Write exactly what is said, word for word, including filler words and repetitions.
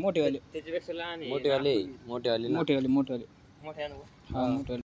मोठेवाले त्याच्यापेक्षा लहान आहे मोठेवाले मोठेवाले ना मोठेवाले मोठेवाले मोठ्या अनुभव हा मोठेवाले